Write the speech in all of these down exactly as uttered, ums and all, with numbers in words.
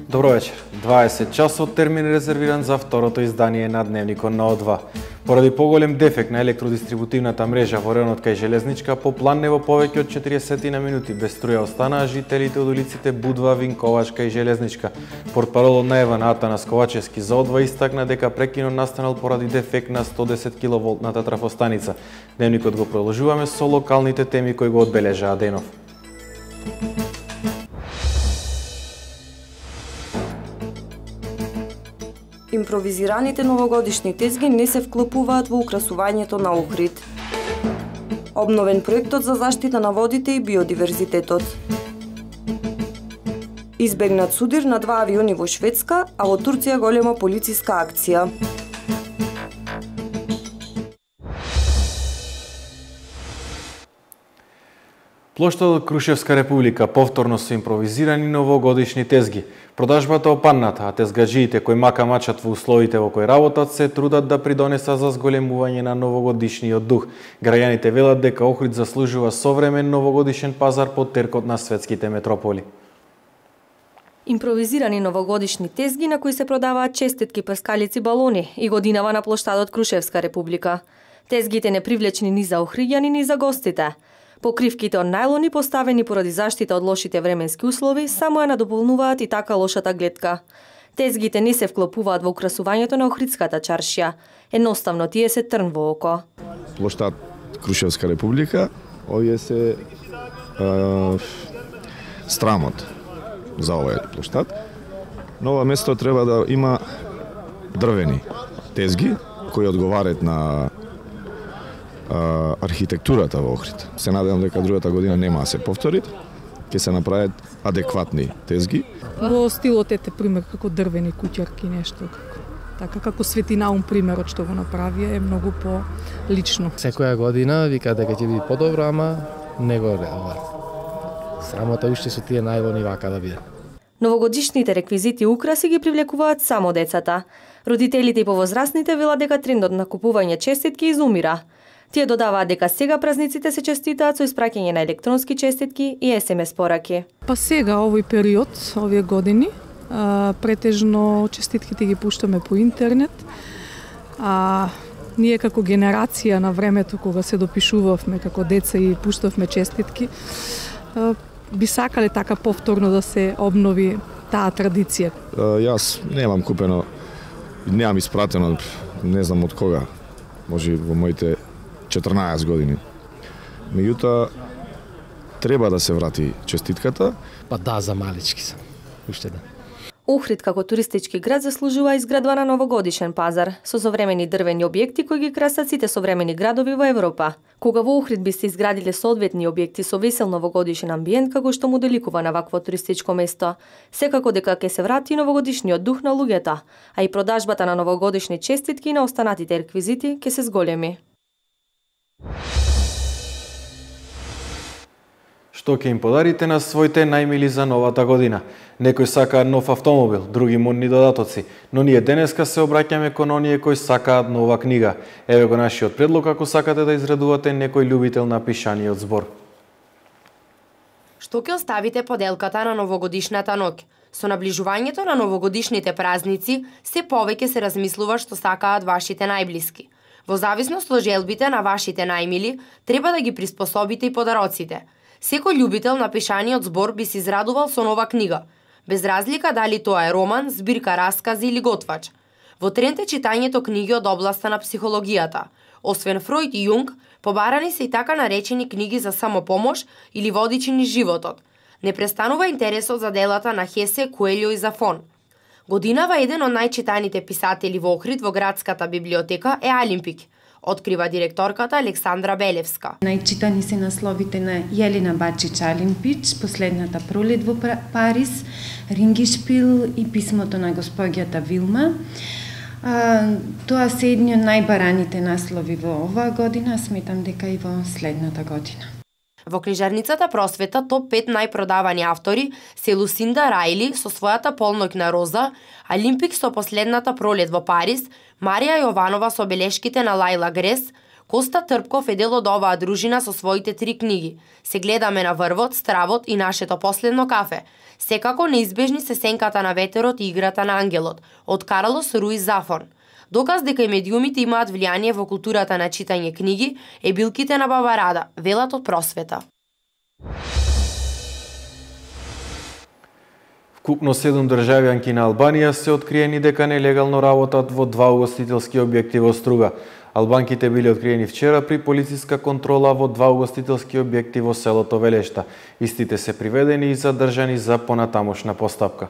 Добро вечер. дваесет часот термин резервиран за второто издание на Дневникот на О два. Поради поголем дефект на електродистрибутивната мрежа во районот кај Железничка, по план не во повеќе од четиридесет на минути без струја останаа жителите од улиците Будва, Винковачка и Железничка. Портпаролот на ЕВН Атанас Ковачевски за О два истакна дека прекинот настанал поради дефект на сто десет киловолтната трафостаница. Дневникот го продолжуваме со локалните теми кои го одбележаа денов. Импровизираните новогодишни тезги не се вклопуваат во украсувањето на Охрид. Обновен проектот за заштита на водите и биодиверзитетот. Избегнат судир на два авиони во Шведска, а во Турција голема полициска акција. Плоштадот Крушевска република повторно со импровизирани новогодишни тезги. Продажбата опадната, а тезгаджиите кои мака мачат во условите во кои работат се трудат да придонесат за зголемување на новогодишниот дух. Граѓаните велат дека Охрид заслужува современ новогодишен пазар под теркот на светските метрополи. Импровизирани новогодишни тезги на кои се продаваат честитки, прскалици, балони и годинава на плоштадот Крушевска република. Тезгите не привлечни ни за охриѓани ни за гостите. Покривките од најлони поставени поради заштита од лошите временски услови само ја надополнуваат и така лошата гледка. Тезгите не се вклопуваат во украсувањето на Охридската чаршија. Едноставно тие се трн во око. Плоштад Крушевска република, овие се е, страмот за овој плоштад. Но ова место треба да има дрвени тезги кои одговараат на архитектурата во Охрид. Се надевам дека другата година нема да се повтори, ќе се направат адекватни тезги. Во стилот ете пример како дрвени куќарки, нешто како така како Светинаум примерот што го направија е многу по лично. Секоја година вика дека ќе биде подобро, ама не го реалуваат. Срамота уште со тие најлони вака да биде. Новогодишните реквизити и украси ги привлекуваат само децата. Родителите и повозрастните велат дека трендот на купување честитки изумира. Тие додаваат дека сега празниците се честитаат со испраќање на електронски честитки и ес ем ес пораки. Па сега овој период, овие години, а, претежно честитките ги пуштаме по интернет. А ние како генерација на времето кога се допишувавме како деца и пуштавме честитки, а, би сакале така повторно да се обнови таа традиција. А, јас немам купено, немам испратено, не знам од кога, може во моите четрнаесет години. Меѓутоа, треба да се врати честитката. Па да, за малички сам. Уште да. Охрид како туристички град заслужува изградба на новогодишен пазар со современи дрвени објекти кои ги красат сите современи градови во Европа. Кога во Охрид би се изградиле соодветни објекти со весел новогодишен амбиент како што му деликува на вакво туристичко место, секако дека ќе се врати новогодишниот дух на луѓето, а и продажбата на новогодишни честитки и на останатите реквизити ќе се зголеми. Што ќе им подарите на своите најмили за новата година? Некој сака нов автомобил, други модни додатоци, но ние денеска се обраќаме кон оние кои сакаат нова книга. Еве го нашиот предлог ако сакате да изредувате некој љубител на пишаниот збор. Што ќе оставите поделката на новогодишната ноќ? Со наближувањето на новогодишните празници, се повеќе се размислува што сакаат вашите најблиски. Во зависност од желбите на вашите најмили, треба да ги приспособите и подароците. Секој љубител на пишаниот збор би се израдувал со нова книга, без разлика дали тоа е роман, збирка раскази или готвач. Во тренд е читањето книги од областа на психологијата. Освен Фројд и Јунг, побарани се и така наречени книги за самопомош или водичи низ животот. Не престанува интересот за делата на Хесе, Коелјо и Зафон. Годинава еден од најчитаните писатели во Охрид во градската библиотека е Алимпик, открива директорката Александра Белевска. Најчитани се насловите на Јелена Бачич Алимпич, Последната пролет во Париз, Рингишпил и Писмото на госпоѓата Вилма. А, тоа се едни од најбараните наслови во оваа година, сметам дека и во следната година. Во книжарницата Просвета топ пет најпродавани автори се Лусинда Рајли со својата Полноќна роза, Алимпик со Последната пролет во Париз, Марија Јованова со белешките на Лајла Грес, Коста Трпков е дел од оваа дружина со своите три книги. Се гледаме на врвот, стравот и нашето последно кафе. Секако неизбежни се Сенката на ветерот и Играта на ангелот, од Карлос Руис Зафон. Доказ дека и медиумите имаат влијание во културата на читање книги е билките на Баба Рада, велат од Просвета. Вкупно седум државјанки на Албанија се откриени дека нелегално работат во два угостителски објекти во Струга. Албанките били откриени вчера при полициска контрола во два угостителски објекти во селото Велешта. Истите се приведени и задржани за понатамошна постапка.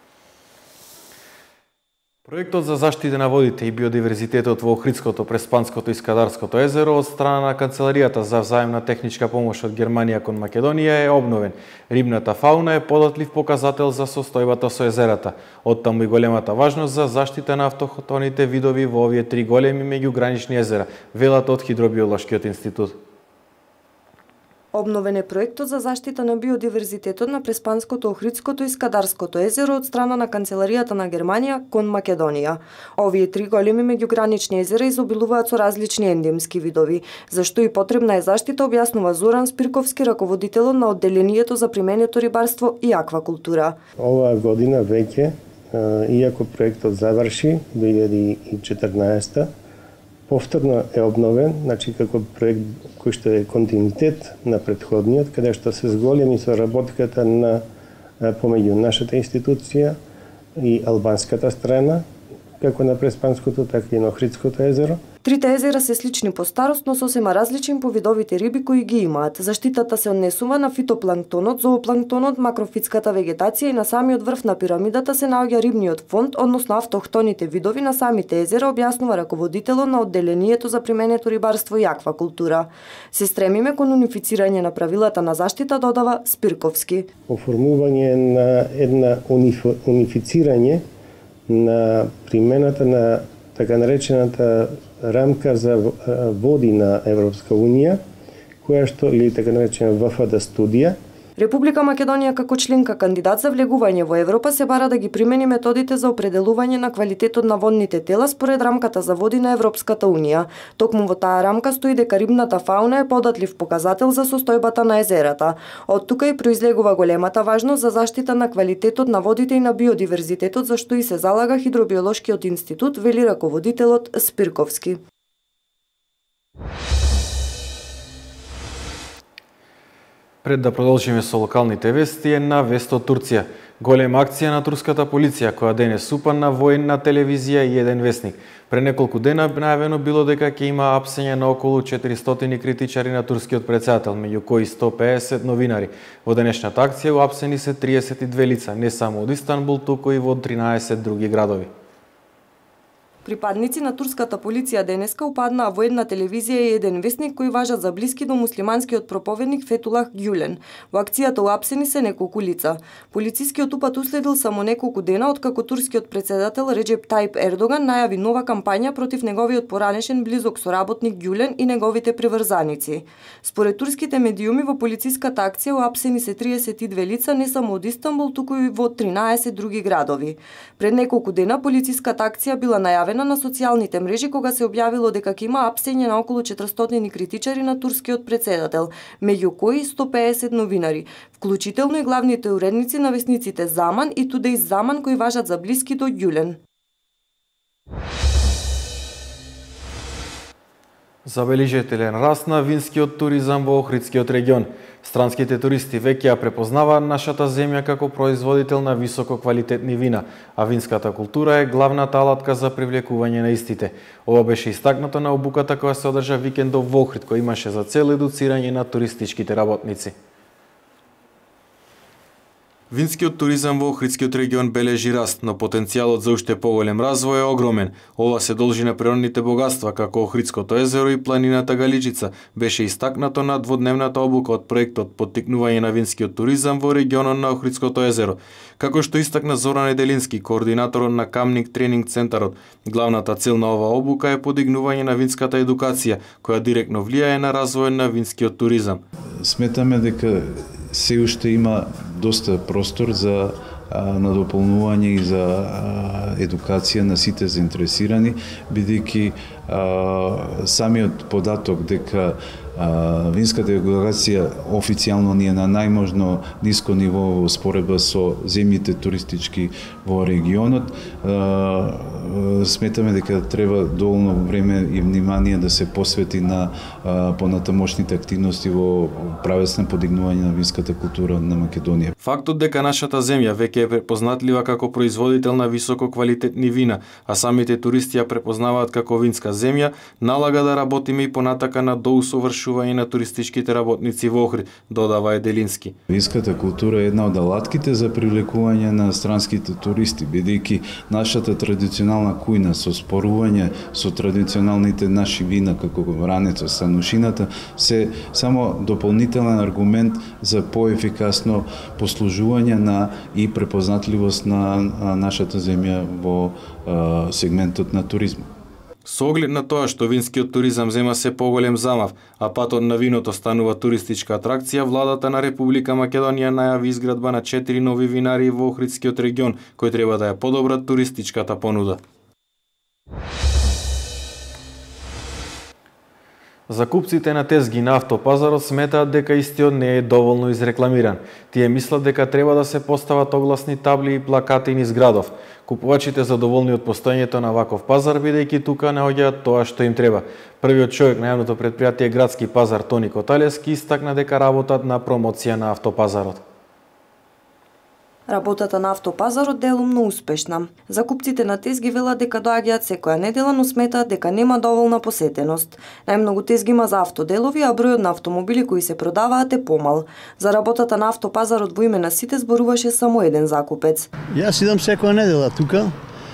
Проектот за заштита на водите и биодиверзитетот во Охридското, Преспанското и Скадарското езеро од страна на Канцеларијата за взаемна техничка помош од Германија кон Македонија е обновен. Рибната фауна е податлив показател за состојбата со езерата. Оттаму и големата важност за заштита на автохтоните видови во овие три големи меѓугранични езера, велат од Хидробиолошкиот институт. Обновен е проектот за заштита на биодиверзитетот на Преспанското, Охридското и Скадарското езеро од страна на Канцеларијата на Германија кон Македонија. Овие три големи меѓугранични езера изобилуваат со различни ендемски видови, зашто и потребна е заштита, објаснува Зоран Спирковски, раководител на одделението за применето рибарство и аквакултура. Оваа година веќе, иако проектот заврши две илјади и четрнаесета, повторно е обновен, значи како проект кој што е континуитет на претходниот, каде што се зголеми соработката на помеѓу нашата институција и албанската страна, како на Преспанското, така и на Охридското езеро. Трите езера се слични по старост, но сосема различни по видовите риби кои ги имаат. Заштитата се однесува на фитопланктонот, зоопланктонот, макрофитската вегетација и на самиот врв на пирамидата се наоѓа рибниот фонд, односно автохтоните видови на самите езера, објаснува раководителот на одделението за применето рибарство и аквакултура. Се стремиме кон унифицирање на правилата на заштита, додава Спирковски. Оформување на една униф... унифицирање на примената на така наречената рамка за води на Европска Унија, која што или така наречена В Ф Д студија. Република Македонија како членка кандидат за влегување во Европа се бара да ги примени методите за определување на квалитетот на водните тела според рамката за води на Европската Унија. Токму во таа рамка стои дека рибната фауна е податлив показател за состојбата на езерата. Од тука и произлегува големата важност за заштита на квалитетот на водите и на биодиверзитетот, за што и се залага Хидробиолошкиот институт, вели раководителот Спирковски. Пред да продолжиме со локалните вести е на вест од Турција. Голема акција на турската полиција која денес супа на военна телевизија и еден вестник. Пред неколку дена најавено било дека ќе има апсење на околу четиристотини критичари на турскиот претседател, меѓу кои сто пеесет новинари. Во денешната акција уапсени се триесет и две лица, не само од Истанбул, туку и во тринаесет други градови. Припадници на турската полиција денеска упаднаа во една телевизија и еден вестник кои важат за блиски до муслиманскиот проповедник Фетулах Гюлен. Во акцијата уапсени се неколку лица. Полицискиот упад уследил само неколку дена откако турскиот претседател Реджеп Тајип Ердоган најави нова кампања против неговиот поранешен близок соработник Гюлен и неговите приврзаници. Според турските медиуми во полициската акција уапсени се триесет и две лица не само од Истанбул, туку и во тринаесет други градови. Пред неколку дена полициската акција била најавена на социјалните мрежи кога се објавило дека ќе има апсење на околу четиристотини критичари на турскиот претседател, меѓу кои сто пеесет новинари, вклучително и главните уредници на весниците Заман и Тудеј Заман кои важат за блиски до Гюлен. Забележителен раст на винскиот туризам во Охридскиот регион. Странските туристи веќе ја препознаваат нашата земја како производител на високо квалитетни вина, а винската култура е главната алатка за привлекување на истите. Ова беше истакнато на обуката која се одржа викендов во Охрид, која имаше за цел едуцирање на туристичките работници. Винскиот туризам во Охридскиот регион бележи раст, но потенцијалот за уште поголем развој е огромен. Ова се должи на природните богатства, како Охридското езеро и планината Галичица. Беше истакнато на дводневната обука од проектот Поттикнување на винскиот туризам во регионот на Охридското езеро. Како што истакна Зоран Еделински, координаторот на Камник тренинг центарот, главната цел на оваа обука е подигнување на винската едукација, која директно влијае на развојот на винскиот туризам. Сметаме дека се уште има доста простор за на дополнување и за едукација на сите заинтересирани, бидејќи самиот податок дека винската делегација официјално ни е на најможно ниско ниво во споредба со земјите туристички во регионот. Сметаме дека треба доволно време и внимание да се посвети на понатамошните активности во правец на подигнување на винската култура на Македонија. Фактот дека нашата земја веќе е препознатлива како производител на високо квалитетни вина, а самите туристи ја препознаваат како винска земја, налага да работиме и понатака на доусовршување на туристичките работници во Охрид, додава Еделински. Винската култура е една од алатките за привлекување на странските туристи, бидејќи нашата традиционална кујна со спорување со традиционалните наши вина како ранецот, станушината, се само дополнителен аргумент за поефикасно послужување на и препознатливост на нашата земја во сегментот на туризмот. Со оглед на тоа што винскиот туризам зема се поголем замав, а патот на виното станува туристичка атракција, владата на Република Македонија најави изградба на четири нови винари во Охридскиот регион, кои треба да ја подобрат туристичката понуда. Закупците на тезги на автопазарот сметаат дека истиот не е доволно изрекламиран. Тие мислат дека треба да се постават огласни табли и плакати низ градов. Купувачите задоволни од постоењето на ваков пазар, бидејќи тука наоѓаат тоа што им треба. Првиот човек на јавното претпријатие Градски пазар Тони Коталевски истакна дека работат на промоција на автопазарот. Работата на автопазарот делумно успешна. Закупците на тезги велат дека доаѓаат секоја недела, но сметаат дека нема доволна посетеност. Најмногу тезги има за автоделови, а бројот на автомобили кои се продаваат е помал. За работата на автопазарот во име на сите зборуваше само еден закупец. Јас идам секоја недела тука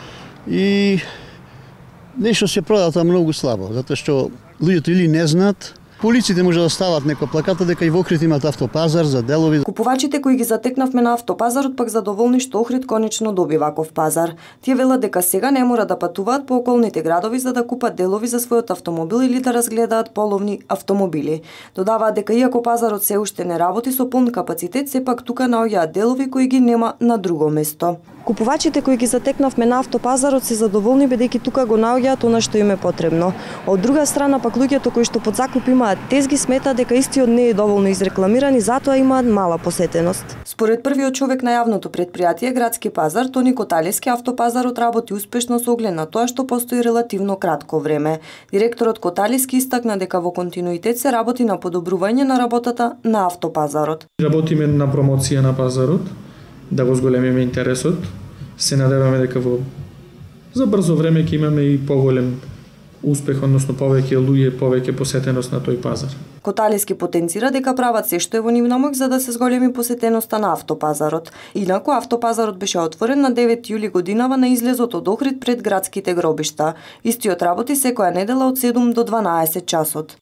и нешто се продава многу слабо, затоа што луѓето или не знаат. Полиците може да стават некоја плаката дека и во Охрид имат автопазар за делови. Купувачите кои ги затекнавме на автопазарот пак задоволни што Охрид конечно доби ваков пазар. Тие велат дека сега не мора да патуваат по околните градови за да купат делови за својот автомобил или да разгледаат половни автомобили. Додаваат дека иако пазарот се уште не работи со полн капацитет, сепак тука наоѓаат делови кои ги нема на друго место. Купувачите кои ги затекнавме на автопазарот се задоволни бидејќи тука го наоѓаат она што им е потребно. Од друга страна пак луѓето кои што под закуп имаат тезги сметаат дека истиот не е доволно изрекламиран и затоа имаат мала посетеност. Според првиот човек на јавното претпријатие Градски пазар Тони Коталевски, автопазарот работи успешно со оглед на тоа што постои релативно кратко време. Директорот Коталевски истакна дека во континуитет се работи на подобрување на работата на автопазарот. Работиме на промоција на пазарот, да го зголемиме интересот. Се надеваме дека во за брзо време ќе имаме и поголем успех, односно повеќе луѓе, повеќе посетеност на тој пазар. Коталевски потенцира дека прават се што е во нивна моќ за да се зголеми посетеноста на автопазарот. Инаку автопазарот беше отворен на девети јули годинава на излезот од Охрид пред градските гробишта. Истиот работи секоја недела од седум до дванаесет часот.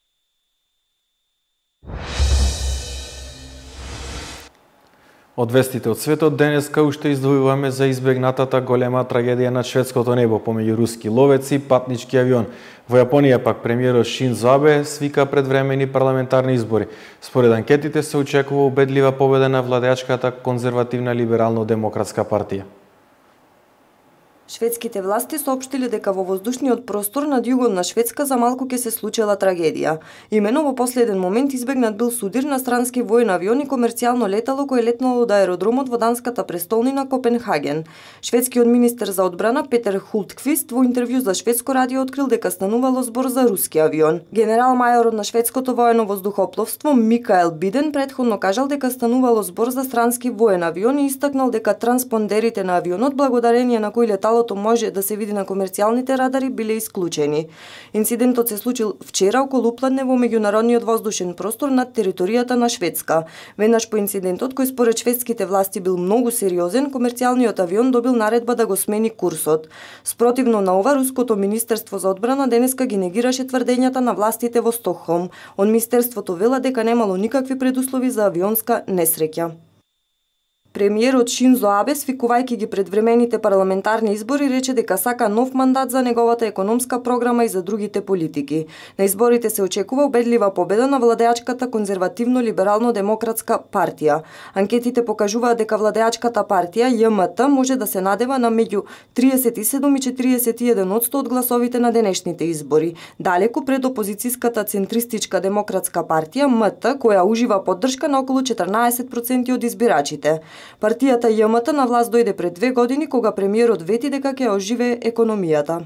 Од вестите од светот денеска уште издвојуваме за избегнатата голема трагедија на шведското небо помеѓу руски ловец и патнички авион. Во Јапонија пак премиерот Шинзо Абе свика предвремени парламентарни избори. Според анкетите се очекува убедлива победа на владеачката конзервативна либерално-демократска партија. Шведските власти соопштиле дека во воздушниот простор над југот на Шведска за малку ќе се случила трагедија. Имено во последен момент избегнат бил судир на странски воен авион и комерцијално летало кое летнало од аеродромот во данската престолнина Копенхаген. Шведскиот министер за одбрана Петер Хултквист во интервју за шведско радио открил дека станувало збор за руски авион. Генерал мајорот на шведското воено воздухопловство Микаел Биден претходно кажал дека станувало збор за странски воен авион и истакнал дека транспондерите на авионот благодарение на кои летало може да се види на комерцијалните радари биле исклучени. Инцидентот се случил вчера околу пладне во меѓународниот воздушен простор над територијата на Шведска. Веднаш по инцидентот, кој според шведските власти бил многу сериозен, комерцијалниот авион добил наредба да го смени курсот. Спротивно на ова, руското министерство за одбрана денеска ги негираше тврдењата на властите во Стокхолм. Од министерството вела дека немало никакви предуслови за авионска несреќа. Премиерот Шинзо Абе, свикувајќи ги предвремените парламентарни избори, рече дека сака нов мандат за неговата економска програма и за другите политики. На изборите се очекува убедлива победа на владеачката конзервативно-либерално-демократска партија. Анкетите покажуваат дека владеачката партија Ја Ем Те може да се надева на меѓу триесет и седум и четириесет и еден одсто од гласовите на денешните избори, далеку пред опозицијската центристичка демократска партија Ем Те, која ужива поддршка на околу четрнаесет проценти од избирачите. Партијата Ја Ем Те на власт дојде пред две години кога премиерот вети дека ќе оживее економијата.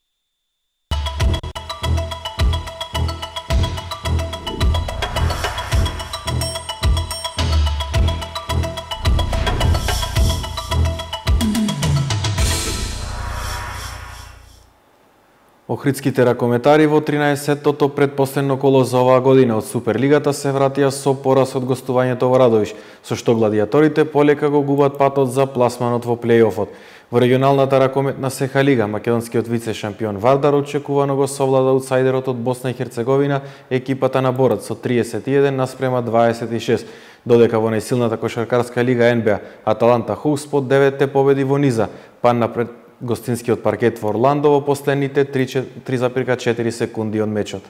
Охридските ракометари во тринаесеттото предпоследно коло за оваа година од Суперлигата се вратија со пораз од гостувањето во Радовиш, со што гладијаторите полека го губат патот за пласманот во плејофот. Во регионалната ракометна Сеха лига, македонскиот вице-шампион Вардар очекувано го совлада аутсайдерот од Босна и Херцеговина, екипата на Борац со триесет и еден наспрема дваесет и шест, додека во најсилната кошаркарска лига Ен Бе А Аталанта Хоукс по деветте победи во низа, падна пред гостинскиот паркет во Орландо во последните три запирка четири секунди од мечот.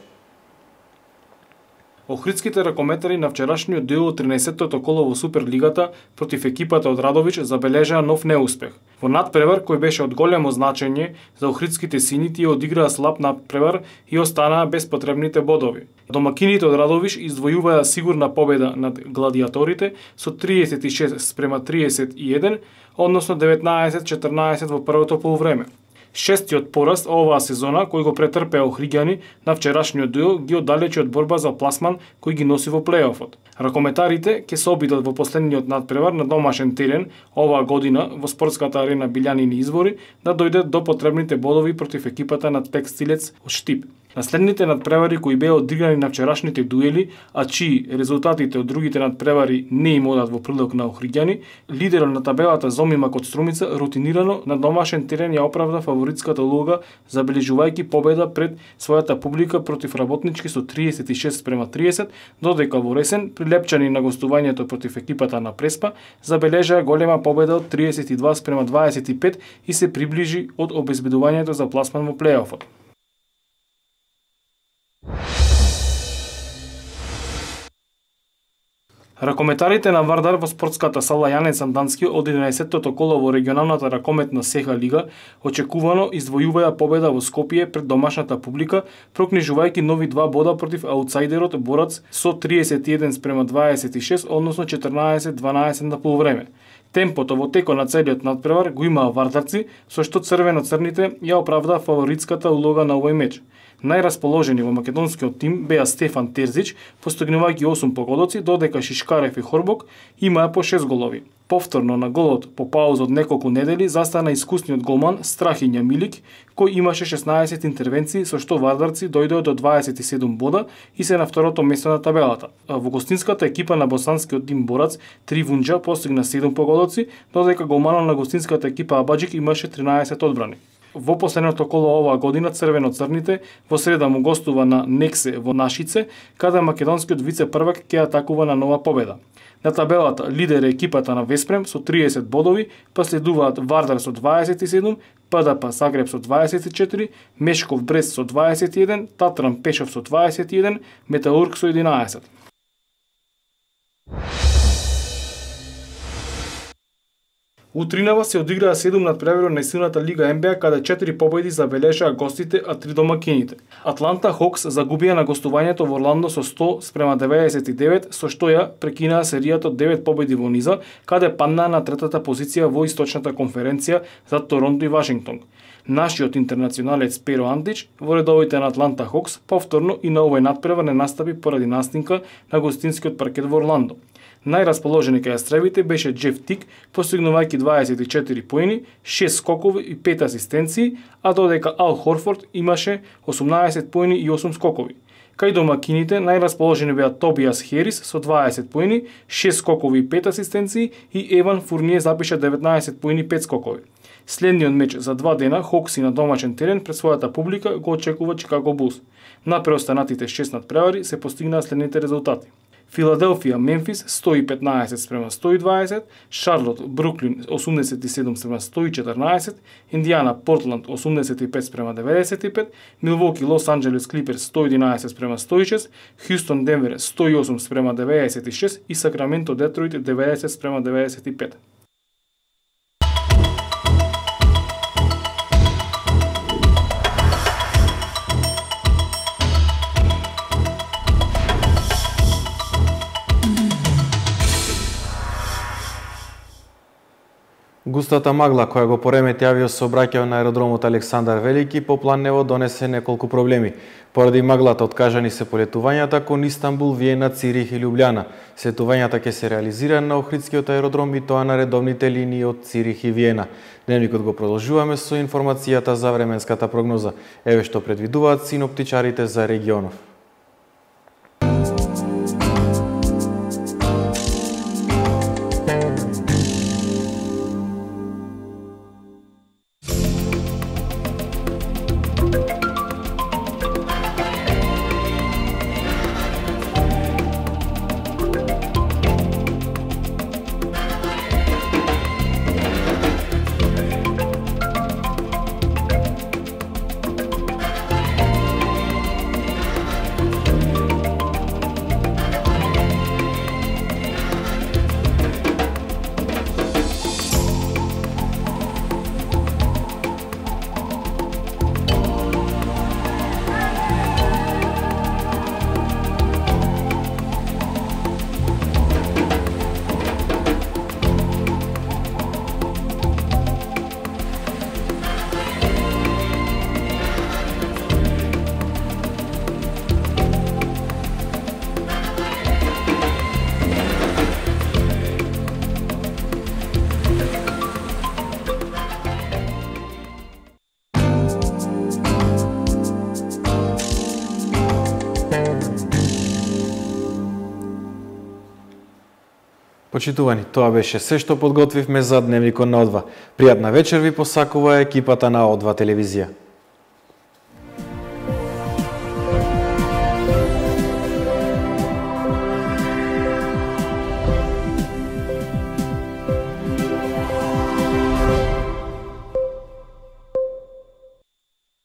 Охридските ракометари на вчерашниот дел од тринаесеттото коло во Суперлигата против екипата од Радович забележаа нов неуспех. Во надпревар кој беше од големо значење за охридските сини, тие одиграа слаб надпревар и останаа без потребните бодови. Домакините од Радовиш издвојуваа сигурна победа над гладијаторите со триесет и шест спрема триесет и еден, односно деветнаесет четрнаесет во првото полувреме. Шестиот пораз оваа сезона кој го претрпеа охриѓани на вчерашниот дуел ги оддалечи од борба за пласман кој ги носи во плејофот. Ракометарите ќе се обидат во последниот надпревар на домашен терен оваа година во спортската арена Билјанини Извори да дојдат до потребните бодови против екипата на Текстилец од Штип. Наследните надпревари кои беа одиграни на вчерашните дуели, а чии резултатите од другите надпревари не им одат во прилог на охриѓани, лидерот на табелата Зомимак од Струмица рутинирано на домашен терен ја оправда фаворитската улога, забележувајќи победа пред својата публика против работнички со триесет и шест спрема триесет, додека во Ресен, прилепчани на гостувањето против екипата на Преспа, забележаа голема победа од триесет и два спрема дваесет и пет и се приближи од обезбедувањето за пласман во плејофот. Ракометарите на Вардар во спортската сала Јане Сандански од единаесеттото коло во регионалната ракометна Сеха лига очекувано издвојуваја победа во Скопје пред домашната публика, прокнижувајќи нови два бода против аутсайдерот Борац со триесет и еден спрема дваесет и шест, односно четрнаесет дванаесет на полувреме. Темпото во текот на целиот надпревар го имаа вардарци, со што црвено-црните ја оправдаа фаворитската улога на овој меч. Најрасположени во македонскиот тим беа Стефан Терзич, постигнувајќи осум погодоци, додека Шишкарев и Хорбок имаа по шест голови. Повторно на голот по пауза од неколку недели застана искусниот голман Страхиња Милик, кој имаше шеснаесет интервенции, со што вардарци дојдоа до дваесет и седум бода и се на второто место на табелата. Во гостинската екипа на босанскиот тим Борац Тривунџа постигна седум погодоци, додека голманот на гостинската екипа Абаџик имаше тринаесет одбрани. Во последното коло оваа година црвено-црните во среда му гостува на Нексе во Нашице, каде македонскиот вице-првак ќе атакува на нова победа. На табелата лидер е екипата на Веспрем со триесет бодови, последуваат Вардар со дваесет и седум, Пе Де Пе Загреб со дваесет и четири, Мешков Брест со дваесет и еден, Татран Пешов со дваесет и еден, Металург со единаесет. Утринава се одиграа седум надпревари на најсилната лига Ен Бе А, каде четири победи забележаа гостите, а три домакините. Атланта Хоукс загубија на гостувањето во Орландо со сто спрема деветдесет и девет, со што ја прекинаа серијата од девет победи во низа, каде паднаа на третата позиција во источната конференција за Торонто и Вашингтон. Нашиот интернационалец Перо Антич во редовите на Атланта Хоукс повторно и на овој надпревар не настапи поради настинка на гостинскиот паркет во Орландо. Најрасположени кај стрелбите беше Джеф Тик, постигнувајќи дваесет и четири поени, шест скокови и пет асистенции, а додека Ал Хорфорд имаше осумнаесет поени и осум скокови. Кај домакините најрасположени беа Тобиас Херис со дваесет поени, шест скокови и пет асистенции и Еван Фурние запиша деветнаесет поени и пет скокови. Следниот меч за два дена Хокси на домашен терен пред својата публика го очекува Чикаго Булс. На преостанатите шест надпревари се постигнаа следните резултати. Филаделфија, Мемфис сто и петнаесет спрема сто и дваесет, Шарлот, Бруклин осумдесет и седум спрема сто и четрнаесет, Индијана, Портланд осумдесет и пет спрема деветдесет и пет, Милвоки, Лос Анџелес Клиперс сто и единаесет спрема сто и шест, Хјустон, Денвер сто и осум спрема деветдесет и шест и Сакраменто, Детройт деветдесет спрема деветдесет и пет. Густата магла која го поремети авиосообраќајот на аеродромот Александар Велики по Планево донесе неколку проблеми. Поради маглата откажани се полетувањата кон Истанбул, Виена, Цирих и Љубљана. Слетувањата ќе се реализира на Охридскиот аеродром и тоа на редовните линии од Цирих и Виена. Дневникот го продолжуваме со информацијата за временската прогноза. Еве што предвидуваат синоптичарите за регионов. Почитувани, тоа беше се што подготвивме за Дневникот на О два. Пријатна вечер ви посакува екипата на О два телевизија.